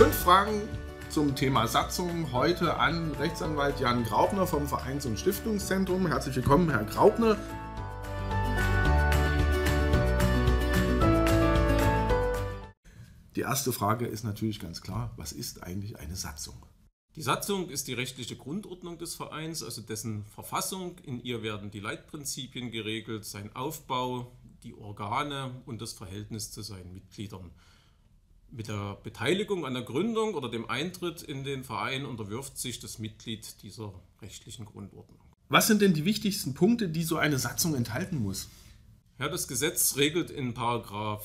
5 Fragen zum Thema Satzung heute an Rechtsanwalt Jan Graupner vom Vereins- und Stiftungszentrum. Herzlich willkommen, Herr Graupner. Die erste Frage ist natürlich ganz klar, was ist eigentlich eine Satzung? Die Satzung ist die rechtliche Grundordnung des Vereins, also dessen Verfassung. In ihr werden die Leitprinzipien geregelt, sein Aufbau, die Organe und das Verhältnis zu seinen Mitgliedern. Mit der Beteiligung an der Gründung oder dem Eintritt in den Verein unterwirft sich das Mitglied dieser rechtlichen Grundordnung. Was sind denn die wichtigsten Punkte, die so eine Satzung enthalten muss? Ja, das Gesetz regelt in §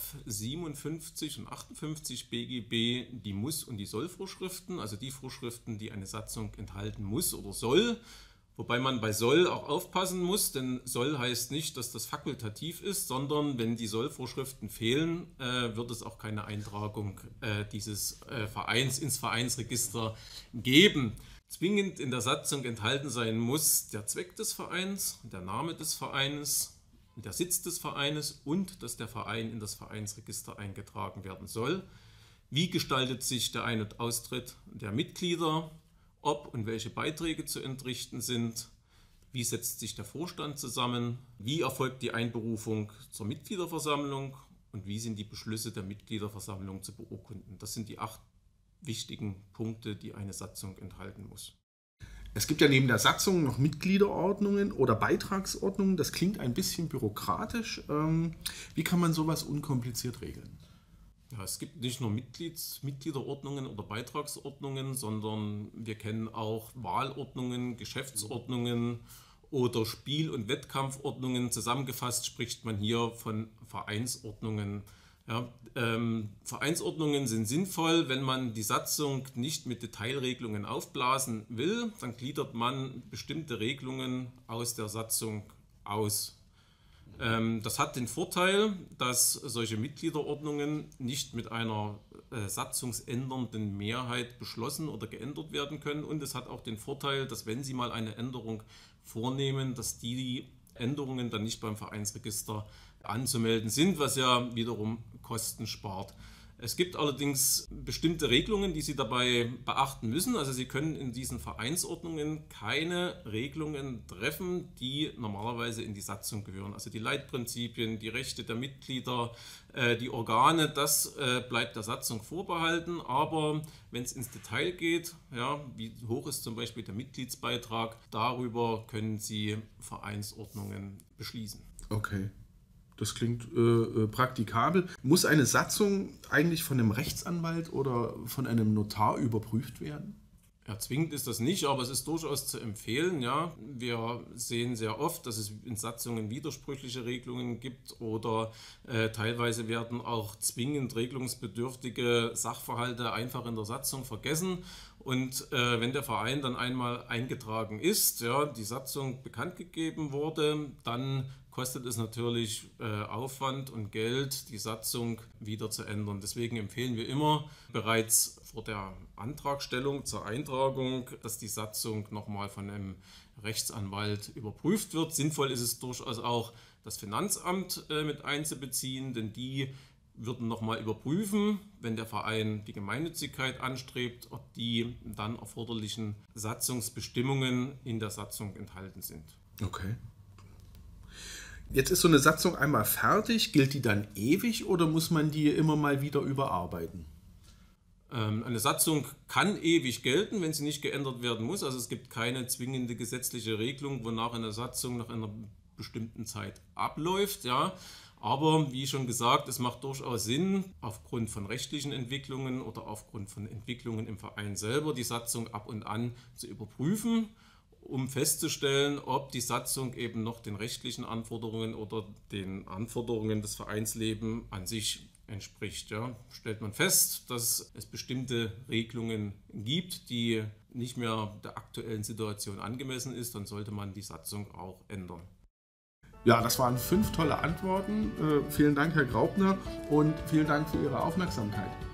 57 und 58 BGB die Muss- und die Soll-Vorschriften, also die Vorschriften, die eine Satzung enthalten muss oder soll. Wobei man bei soll auch aufpassen muss, denn soll heißt nicht, dass das fakultativ ist, sondern wenn die Soll-Vorschriften fehlen, wird es auch keine Eintragung dieses Vereins ins Vereinsregister geben. Zwingend in der Satzung enthalten sein muss der Zweck des Vereins, der Name des Vereins, der Sitz des Vereines und dass der Verein in das Vereinsregister eingetragen werden soll. Wie gestaltet sich der Ein- und Austritt der Mitglieder? Ob und welche Beiträge zu entrichten sind? Wie setzt sich der Vorstand zusammen? Wie erfolgt die Einberufung zur Mitgliederversammlung? Und wie sind die Beschlüsse der Mitgliederversammlung zu beurkunden? Das sind die 8 wichtigen Punkte, die eine Satzung enthalten muss. Es gibt ja neben der Satzung noch Mitgliederordnungen oder Beitragsordnungen. Das klingt ein bisschen bürokratisch. Wie kann man sowas unkompliziert regeln? Ja, es gibt nicht nur Mitgliederordnungen oder Beitragsordnungen, sondern wir kennen auch Wahlordnungen, Geschäftsordnungen oder Spiel- und Wettkampfordnungen. Zusammengefasst spricht man hier von Vereinsordnungen. Ja, Vereinsordnungen sind sinnvoll, wenn man die Satzung nicht mit Detailregelungen aufblasen will, dann gliedert man bestimmte Regelungen aus der Satzung aus. Das hat den Vorteil, dass solche Mitgliederordnungen nicht mit einer satzungsändernden Mehrheit beschlossen oder geändert werden können, und es hat auch den Vorteil, dass wenn Sie mal eine Änderung vornehmen, dass die Änderungen dann nicht beim Vereinsregister anzumelden sind, was ja wiederum Kosten spart. Es gibt allerdings bestimmte Regelungen, die Sie dabei beachten müssen. Also Sie können in diesen Vereinsordnungen keine Regelungen treffen, die normalerweise in die Satzung gehören. Also die Leitprinzipien, die Rechte der Mitglieder, die Organe, das bleibt der Satzung vorbehalten. Aber wenn es ins Detail geht, ja, wie hoch ist zum Beispiel der Mitgliedsbeitrag, darüber können Sie Vereinsordnungen beschließen. Okay. Das klingt praktikabel. Muss eine Satzung eigentlich von einem Rechtsanwalt oder von einem Notar überprüft werden? Ja, zwingend ist das nicht, aber es ist durchaus zu empfehlen. Ja. Wir sehen sehr oft, dass es in Satzungen widersprüchliche Regelungen gibt oder teilweise werden auch zwingend regelungsbedürftige Sachverhalte einfach in der Satzung vergessen. Und wenn der Verein dann einmal eingetragen ist, ja, die Satzung bekannt gegeben wurde, dann kostet es natürlich Aufwand und Geld, die Satzung wieder zu ändern. Deswegen empfehlen wir immer bereits vor der Antragstellung zur Eintragung, dass die Satzung nochmal von einem Rechtsanwalt überprüft wird. Sinnvoll ist es durchaus auch, das Finanzamt mit einzubeziehen, denn die würden nochmal überprüfen, wenn der Verein die Gemeinnützigkeit anstrebt, ob die dann erforderlichen Satzungsbestimmungen in der Satzung enthalten sind. Okay. Jetzt ist so eine Satzung einmal fertig, gilt die dann ewig oder muss man die immer mal wieder überarbeiten? Eine Satzung kann ewig gelten, wenn sie nicht geändert werden muss. Also es gibt keine zwingende gesetzliche Regelung, wonach eine Satzung nach einer bestimmten Zeit abläuft. Ja. Aber wie schon gesagt, es macht durchaus Sinn, aufgrund von rechtlichen Entwicklungen oder aufgrund von Entwicklungen im Verein selber die Satzung ab und an zu überprüfen, um festzustellen, ob die Satzung eben noch den rechtlichen Anforderungen oder den Anforderungen des Vereinslebens an sich entspricht. Ja. Stellt man fest, dass es bestimmte Regelungen gibt, die nicht mehr der aktuellen Situation angemessen ist, dann sollte man die Satzung auch ändern. Ja, das waren 5 tolle Antworten. Vielen Dank, Herr Graupner, und vielen Dank für Ihre Aufmerksamkeit.